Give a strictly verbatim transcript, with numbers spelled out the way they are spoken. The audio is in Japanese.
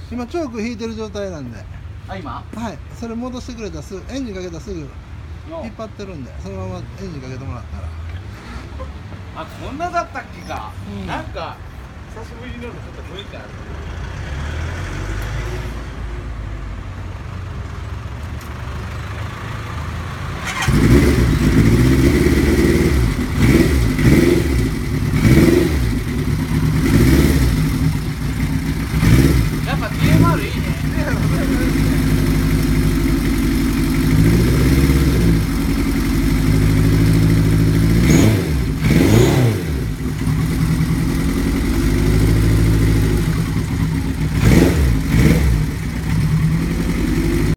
今チョーク引いてる状態なんで、 あ、今はい、それ戻してくれたらすぐエンジンかけたらすぐ引っ張ってるんで、そのままエンジンかけてもらったら。 あ、こんなだったっけか、 うんなんか久しぶりに乗るとちょっと雰囲気ある。